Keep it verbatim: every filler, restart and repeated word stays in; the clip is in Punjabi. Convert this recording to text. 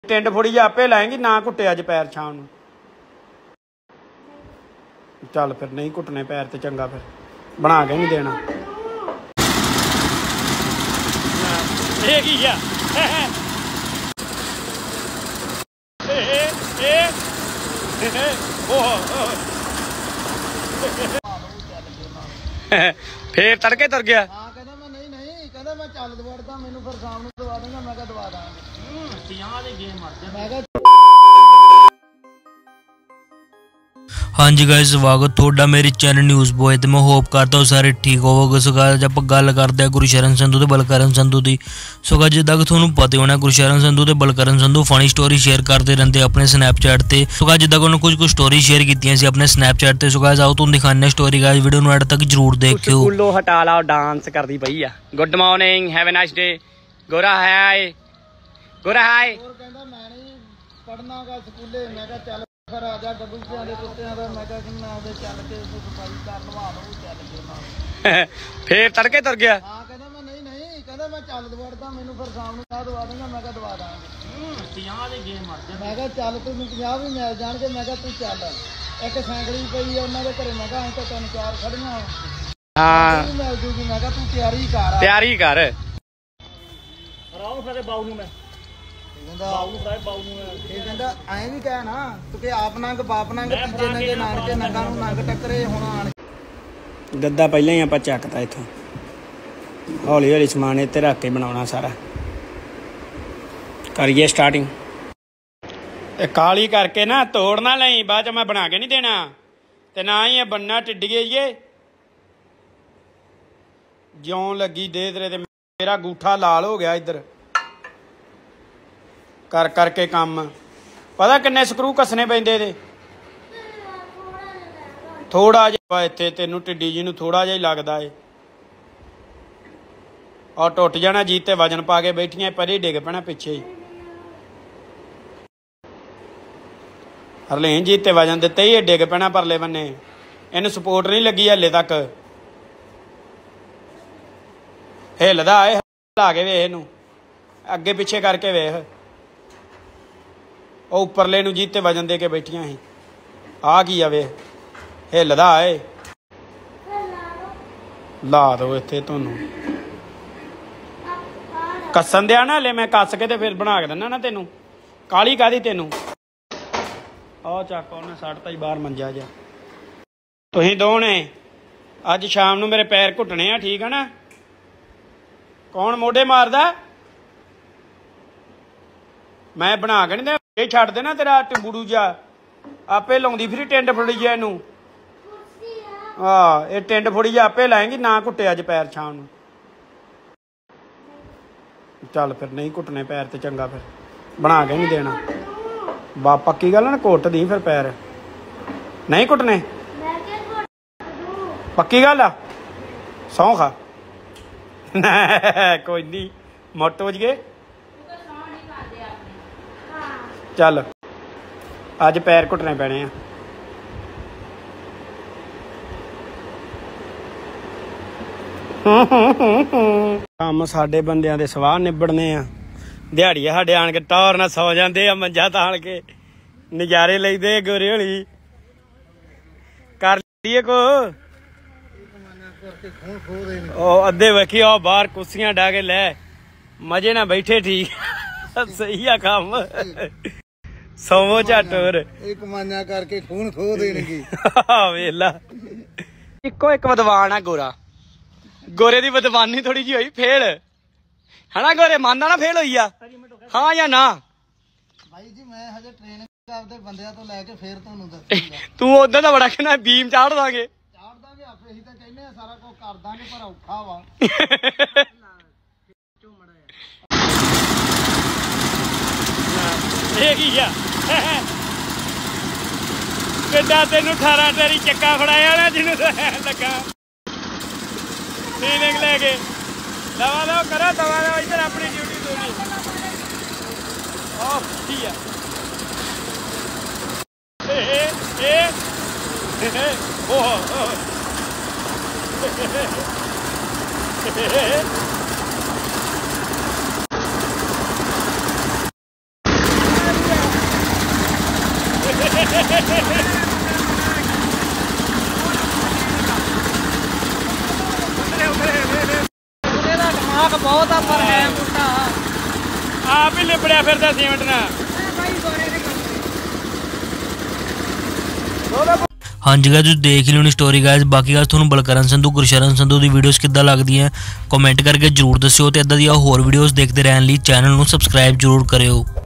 टिंड फुड़ी आपे लाएंगी ना घुटे अज पैर शाम नूं। चल फिर नहीं घुटने पैर तो चंगा फिर बना के नहीं देना। फिर तड़के तुर गया। हाँ जी गाइस, स्वागत थोड़ा मेरे चैनल न्यूज़ बॉय ते मैं होप करता हूँ सारे ठीक होवोगे। सो गाइस आप गल करते हैं गुरशरण संधू ते बलकरण संधू की। सो गाइस जिद्दां कि तुहानूं पता होना गुरशरण संधू ते Balkaran Sandhu funny story share करते रहते अपने स्नैपचैट ते। सो गाइस जिद्दां कि उन्होंने कुछ कुछ स्टोरी शेयर कीतियां सी अपने स्नैपचैट ते। सो गाइस आओ तुहानूं दिखाने स्टोरी। गाइस वीडियो नूं एंड तक जरूर देखियो। स्कूलों हटा ला डांस करदी पई आ। Good morning, have a nice day. गोरा हाय, गोरा हाय। पढ़ना का स्कूले मैं कहा चल फिर आ जा गड्डूसियां दे कुत्तियां दा मैं कहा कि मैं आवे चल के सफाई कर लवा लूं चल के ना। फिर तड़के तुर गया। हां कहंदा मैं नहीं नहीं कहंदा मैं चल दवाड़दा मैनू फिर शाम नूं आ दवा दूंगा। मैं कहा दवा दांगे पचास दे गेम मर जा। मैं कहा चल तू पचास भी मिल जाणगे। मैं कहा तू चल एक सैकड़ी पई आ उन्हां दे घरे। मैं कहा अं तां तीन चार खड़ियां हां मिल जूगी। मैं कहा तू तैयारी कर तैयारी कर राव फिर बाऊ नूं मैं ਐਂ ਵੀ ਕਹਿ ਨਾ ਤੂੰ ਕਿ ਆਪ ਨੰਗ ਬਾਪ ਨੰਗ ਤੀਜੇ ਨੰਗੇ ਨਾਨਕੇ ਨੰਗਾ ਨੂੰ ਨੰਗ ਟੱਕਰੇ ਹੁਣ ਆਣ। ਗੱਦਾ ਪਹਿਲਾਂ ਹੀ ਆਪਾਂ ਚੱਕਤਾ ਇੱਥੋਂ। ਹੌਲੀ ਹੌਲੀ ਸਮਾਨ ਇੱਥੇ ਰੱਖ ਕੇ ਬਣਾਉਣਾ ਸਾਰਾ। ਕਰੀਏ ਸਟਾਰਟਿੰਗ। ਇਹ ਕਾਲੀ ਕਰਕੇ ਨਾ ਤੋੜ ਨਾ ਲਈ ਬਾਅਦ ਚ ਮੈਂ ਬਣਾ ਕੇ ਨਹੀਂ ਦੇਣਾ ਤੇ ਨਾ ਹੀ ਇਹ ਬੰਨਾ ਟਿੱਡੀਏ ਜੇ ਜਿਉਂ ਲੱਗੀ ਦੇ ਤੇਰੇ ਤੇ ਮੇਰਾ ਗੂਠਾ ਲਾਲ ਹੋ ਗਿਆ ਇੱਧਰ कर करके काम। पता किन्ने ਸਕਰੂ कसने ਪੈਂਦੇ ਇਹਦੇ थोड़ा ਜਿਹਾ ਇੱਥੇ ਤੈਨੂੰ टिड्डी जी ਨੂੰ थोड़ा ਜਿਹਾ ਹੀ ਲੱਗਦਾ ਏ ਔਰ ਟੁੱਟ ਜਾਣਾ ਜੀ ਤੇ ਵਜਨ ਪਾ ਕੇ ਬੈਠੀਆਂ ਪਰੇ ਡਿੱਗ ਪੈਣਾ ਪਿੱਛੇ ਹੀ। ਹਰਲੇਨ ਜੀ ਤੇ ਵਜਨ ਦਿੱਤੇ ਹੀ ਡਿੱਗ ਪੈਣਾ ਪਰਲੇ ਬੰਨੇ। ਇਹਨੂੰ ਸਪੋਰਟ ਨਹੀਂ ਲੱਗੀ ਹਲੇ ਤੱਕ। ਹਿੱਲਦਾ ਏ ਹਿਲਾ ਕੇ ਵੇਖ ਇਹਨੂੰ ਅੱਗੇ ਪਿੱਛੇ ਕਰਕੇ ਵੇਖ। ਉਹ ਉੱਪਰਲੇ ਨੂੰ ਜੀਤੇ ਵਜਨ ਦੇ ਕੇ ਬੈਠੀਆਂ ਸੀ। ਆ ਕੀ ਆਵੇ ਹਿੱਲਦਾ ਏ। ਲਾ ਦੋ ਇੱਥੇ ਤੁਹਾਨੂੰ ਕੱਸਣ ਦਿਆ ਨਾ ਹਲੇ। ਮੈਂ ਕੱਸ ਕੇ ਤੇ ਫਿਰ ਬਣਾ ਕੇ ਦਿੰਦਾ ਨਾ ਤੈਨੂੰ। ਕਾਲੀ ਕਾਹਦੀ ਤੈਨੂੰ। ਆਹ ਚੱਕ ਉਹਨੇ ਸੱਟਤਾ ਹੀ ਬਾਹਰ ਮੰਜਾ ਜਾ। ਤੁਸੀਂ ਦੋਨੇ ਅੱਜ ਸ਼ਾਮ ਨੂੰ ਮੇਰੇ ਪੈਰ ਘੁੱਟਣੇ ਆ ਠੀਕ ਆ ਨਾ। ਕੌਣ ਮੋਢੇ ਮਾਰਦਾ। ਮੈਂ ਬਣਾ ਕੇ ਨਹੀਂ ਇਹ ਛੱਡ ਦੇਣਾ ਤੇਰਾ ਟਿੰਬੂੜੂ ਜਾ ਆਪੇ ਲਾਉਂਦੀ ਫਿਰ ਟਿੰਡ ਫੁੜੀ ਜਾ ਇਹਨੂੰ। ਆਹ ਇਹ ਟਿੰਡ ਫੁੜੀ ਜਾ ਆਪੇ ਲਾਏਂਗੀ ਨਾ ਘੁੱਟੇ ਅੱਜ ਪੈਰ ਸ਼ਾਮ ਨੂੰ। ਚੱਲ ਫਿਰ ਨਹੀਂ ਘੁੱਟਣੇ ਪੈਰ ਤੇ ਚੰਗਾ ਫਿਰ ਬਣਾ ਕੇ ਨਹੀਂ ਦੇਣਾ। ਬਾ ਪੱਕੀ ਗੱਲ ਨਾ ਘੁੱਟ ਦੀ ਫਿਰ ਪੈਰ ਨਹੀਂ ਘੁੱਟਣੇ। ਪੱਕੀ ਗੱਲ ਆ ਸਹੁੰ ਖਾ। ਕੋਈ ਨਹੀਂ ਮੋਟੋ ਵਜ ਗਏ। ਚੱਲ ਅੱਜ ਪੈਰ ਘੁੱਟਣੇ ਪੈਣੇ ਆ। ਕੰਮ ਸਾਡੇ ਬੰਦਿਆਂ ਦੇ ਸਵਾਹ ਨਿਬੜਨੇ ਆ। ਦਿਹਾੜੀਏ ਸਾਡੇ ਆਣ ਕੇ ਟੌਰ ਨਾਲ ਸੌ ਜਾਂਦੇ ਆ ਮੰਜਾ ਤਾਣ ਕੇ ਨਜ਼ਾਰੇ ਲੈਂਦੇ ਗੋਰੇ ਹੌਲੀ ਕਰ ਲਈਏ ਕੋ। ਉਹ ਅੱਧੇ ਵੇਖੀ ਉਹ ਬਾਹਰ ਕੁਰਸੀਆਂ ਡਾ ਕੇ ਲੈ ਮਜੇ ਨਾਲ ਬੈਠੇ ਠੀਕ ਸਹੀ ਆ ਕੰਮ। ਸੌਵੋ ਝੱਟ ਹੋਰ ਇਹ ਕਮਾਈਆਂ ਕਰਕੇ ਖੂਨ ਖੋ ਦੇਣਗੇ। ਵੇਲਾ ਇੱਕੋ ਇੱਕ ਵਿਦਵਾਨ ਆ ਗੋਰਾ। ਗੋਰੇ ਦੀ ਵਿਦਵਾਨੀ ਥੋੜੀ ਜਿਹੀ ਹੋਈ ਫੇਲ ਹਨਾ। ਗੋਰੇ ਮੰਨਦਾ ਨਾ ਫੇਲ ਹੋਈ ਆ ਹਾਂ ਜਾਂ ਨਾ। ਭਾਈ ਜੀ ਮੈਂ ਹਜੇ ਟ੍ਰੇਨਿੰਗ ਕਰਦੇ ਬੰਦਿਆਂ ਤੋਂ ਲੈ ਕੇ ਫੇਰ ਤੁਹਾਨੂੰ ਦੱਸੂਗਾ। ਤੂੰ ਉਦੋਂ ਦਾ ਬੜਾ ਕਹਿੰਦਾ ਬੀਮ ਚਾੜ ਦਾਂਗੇ। ਚਾੜ ਦਾਂਗੇ ਆਪੇ ਅਸੀਂ ਤਾਂ ਕਹਿੰਦੇ ਆ ਸਾਰਾ ਕੁਝ ਕਰ ਦਾਂਗੇ ਪਰ ਔਖਾ ਵਾ। ਇਹ ਕੀ ਆ ਕਿੱਦਾਂ ਤੈਨੂੰ ਅਠਾਰਾਂ ਤੇਰੀ ਚੱਕਾ ਫੜਾਇਆ ਨਾ ਜਿਹਨੂੰ ਲੱਗਾ ਟ੍ਰੇਨਿੰਗ ਲੈ ਕੇ ਦਵਾ ਦਵਾ ਕਰੋ ਦਵਾ ਦਵਾ ਇੱਧਰ ਆਪਣੀ ਡਿਊਟੀ ਤੋਂ ਨਹੀਂ। ਆਹ ਕੀ ਆ ਇਹ ਇਹ ਉਹ ਦਿਮਾਗ ਬਹੁਤ ਆ ਪਰ ਹੈ ਮੁੰਡਾ ਆਪ ਹੀ ਲਿਬੜਿਆ ਫਿਰਦਾ ਸੀਮੈਂਟ ਨਾਲ। ਹਾਂਜੀ ਗਾਇਸ ਤੁਸੀਂ ਦੇਖ ਹੀ ਲਿਓਣੀ ਸਟੋਰੀ ਗਾਇਸ। ਬਾਕੀ ਗੱਲ ਤੁਹਾਨੂੰ ਬਲਕਰਨ ਸੰਧੂ ਗੁਰਸ਼ਰਨ ਸੰਧੂ ਦੀ ਵੀਡੀਓਜ਼ ਕਿੱਦਾਂ ਲੱਗਦੀਆਂ ਕਮੈਂਟ ਕਰਕੇ ਜਰੂਰ ਦੱਸਿਓ ਤੇ ਇਦਾਂ ਦੀਆਂ ਹੋਰ ਵੀਡੀਓਜ਼ ਦੇਖਦੇ ਰਹਿਣ ਲਈ ਚੈਨਲ ਨੂੰ ਸਬਸਕ੍ਰਾਈਬ ਜਰੂਰ ਕਰਿਓ।